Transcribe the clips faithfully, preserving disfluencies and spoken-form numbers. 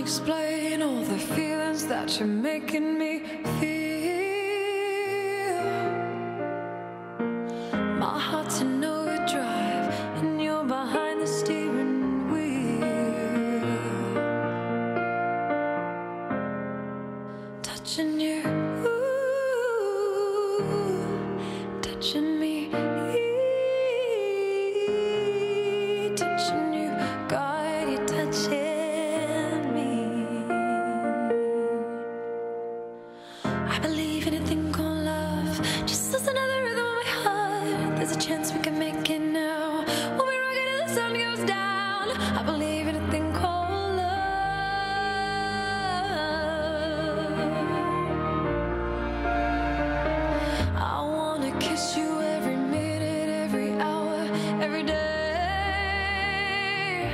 explain all the feelings that you're making me feel. My heart's in overdrive and you're behind the steering wheel. Touching you, ooh, touching me, touching you, God, you're touching me. I believe in a thing called love, just as another rhythm in my heart. There's a chance we can make it now. We'll be rocking till the sun goes down. I believe in a thing called love. I wanna kiss you every minute, every hour, every day.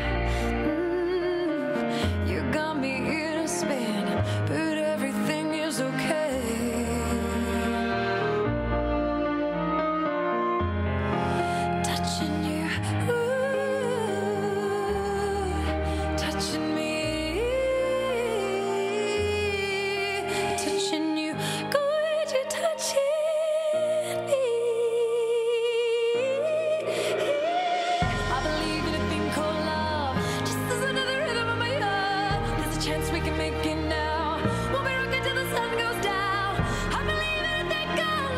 Mm, you got me in a spin, but everything is okay. Touching you, ooh, touching me, touching you, good, you're touching me. I believe in a thing called love, just as another rhythm in my heart. There's a chance we can make it now. We'll be rocking till the sun goes down. I believe in a thing called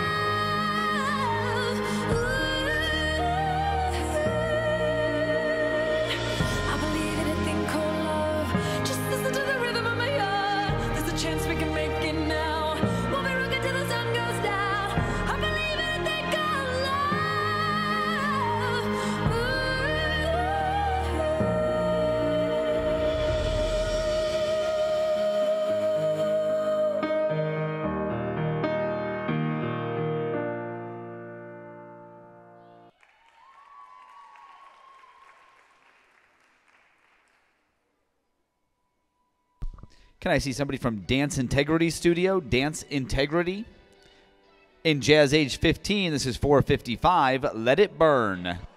love. Ooh. I believe in a thing called love, just listen to the rhythm of my heart. There's a chance we can make it now. We'll be rocking till the sun goes down. I believe in a thing called love. Can I see somebody from Dance Integrity Studio? Dance Integrity? In Jazz Age fifteen, this is four fifty-five, Let It Burn.